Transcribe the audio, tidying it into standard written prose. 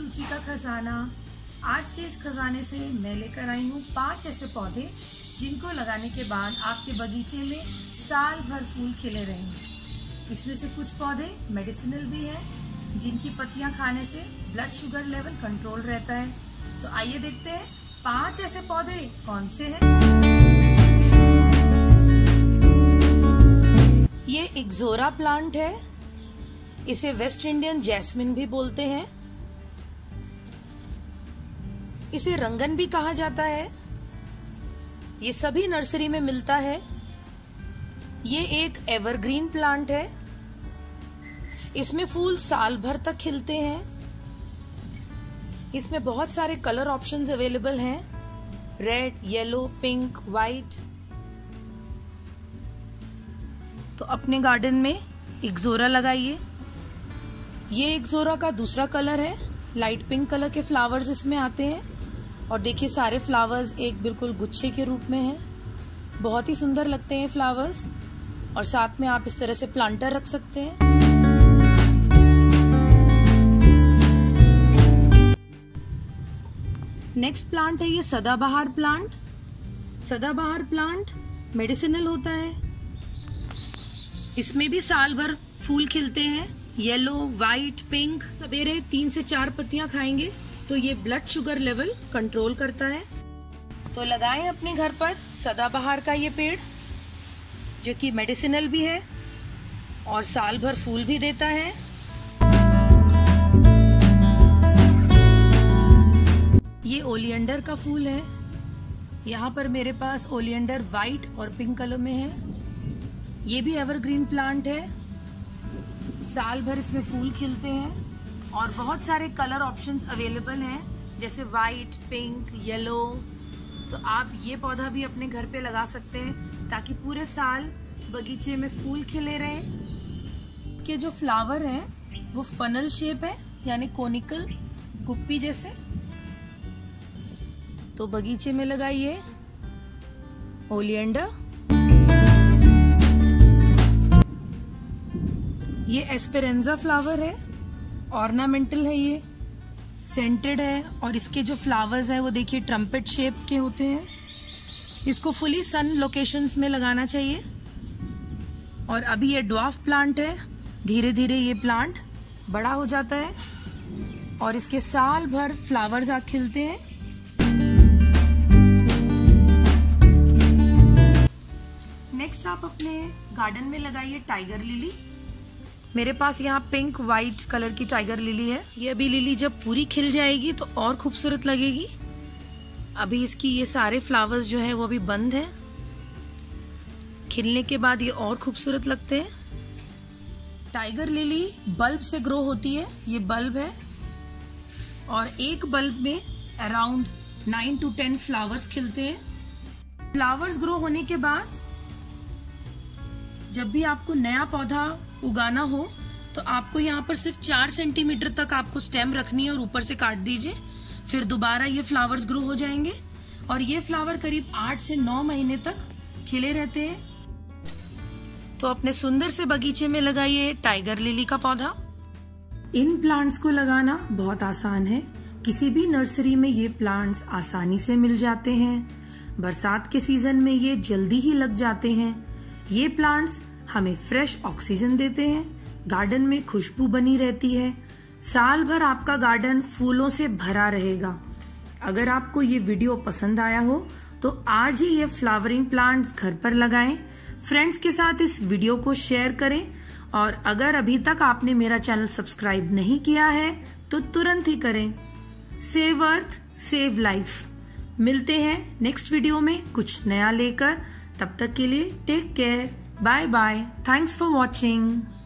रुचि का खजाना। आज के इस खजाने से मैं लेकर आई हूँ 5 ऐसे पौधे जिनको लगाने के बाद आपके बगीचे में साल भर फूल खिले रहेंगे। इसमें से कुछ पौधे मेडिसिनल भी हैं जिनकी पत्तियां खाने से ब्लड शुगर लेवल कंट्रोल रहता है। तो आइए देखते हैं 5 ऐसे पौधे कौन से हैं। ये इक्सोरा प्लांट है, इसे वेस्ट इंडियन जैस्मिन भी बोलते हैं, इसे रंगन भी कहा जाता है। ये सभी नर्सरी में मिलता है। ये एक एवरग्रीन प्लांट है, इसमें फूल साल भर तक खिलते हैं। इसमें बहुत सारे कलर ऑप्शंस अवेलेबल हैं, रेड, येलो, पिंक, वाइट। तो अपने गार्डन में इक्सोरा लगाइए। ये इक्सोरा का दूसरा कलर है, लाइट पिंक कलर के फ्लावर्स इसमें आते हैं। और देखिए सारे फ्लावर्स एक बिल्कुल गुच्छे के रूप में हैं। बहुत ही सुंदर लगते हैं फ्लावर्स। और साथ में आप इस तरह से प्लांटर रख सकते हैं। नेक्स्ट प्लांट है ये सदाबहार प्लांट। सदाबहार प्लांट मेडिसिनल होता है। इसमें भी साल भर फूल खिलते हैं, येलो, वाइट, पिंक। सवेरे 3 से 4 पत्तियां खाएंगे तो ये ब्लड शुगर लेवल कंट्रोल करता है। तो लगाएं अपने घर पर सदाबहार का ये पेड़ जो कि मेडिसिनल भी है और साल भर फूल भी देता है। ये ओलियंडर का फूल है। यहाँ पर मेरे पास ओलियंडर वाइट और पिंक कलर में है। ये भी एवरग्रीन प्लांट है, साल भर इसमें फूल खिलते हैं और बहुत सारे कलर ऑप्शंस अवेलेबल हैं जैसे वाइट, पिंक, येलो। तो आप ये पौधा भी अपने घर पे लगा सकते हैं ताकि पूरे साल बगीचे में फूल खिले रहे। इसके जो फ्लावर हैं वो फनल शेप है, यानी कोनिकल, गुप्पी जैसे। तो बगीचे में लगाइए ओलियंडर। ये एस्पेरेंजा फ्लावर है, ऑर्नामेंटल है, ये सेंटेड है और इसके जो फ्लावर्स हैं वो देखिए ट्रम्पेट शेप के होते हैं। इसको फुली सन लोकेशंस में लगाना चाहिए। और अभी ये ड्वार्फ प्लांट है, धीरे धीरे ये प्लांट बड़ा हो जाता है और इसके साल भर फ्लावर्स खिलते हैं। नेक्स्ट आप अपने गार्डन में लगाइए टाइगर लिली। मेरे पास यहाँ पिंक वाइट कलर की टाइगर लिली है। ये अभी लिली जब पूरी खिल जाएगी तो और खूबसूरत लगेगी। अभी इसकी ये सारे फ्लावर्स जो है वो अभी बंद है, खिलने के बाद ये और खूबसूरत लगते हैं। टाइगर लिली बल्ब से ग्रो होती है, ये बल्ब है और एक बल्ब में अराउंड 9 to 10 फ्लावर्स खिलते हैं। फ्लावर्स ग्रो होने के बाद जब भी आपको नया पौधा उगाना हो तो आपको यहाँ पर सिर्फ 4 सेंटीमीटर तक आपको स्टेम रखनी है और ऊपर से काट दीजिए। फिर दोबारा ये फ्लावर्स ग्रो हो जाएंगे और ये फ्लावर करीब 8 से 9 महीने तक खिले रहते हैं। तो अपने सुंदर से बगीचे में लगाइए टाइगर लिली का पौधा। इन प्लांट्स को लगाना बहुत आसान है। किसी भी नर्सरी में ये प्लांट्स आसानी से मिल जाते हैं। बरसात के सीजन में ये जल्दी ही लग जाते हैं। ये प्लांट्स हमें फ्रेश ऑक्सीजन देते हैं, गार्डन में खुशबू बनी रहती है, साल भर आपका गार्डन फूलों से भरा रहेगा। अगर आपको ये वीडियो पसंद आया हो तो आज ही ये फ्लावरिंग प्लांट्स घर पर लगाएं। फ्रेंड्स के साथ इस वीडियो को शेयर करें और अगर अभी तक आपने मेरा चैनल सब्सक्राइब नहीं किया है तो तुरंत ही करें। Save earth, save life. मिलते हैं नेक्स्ट वीडियो में कुछ नया लेकर। तब तक के लिए take care, bye bye, thanks for watching.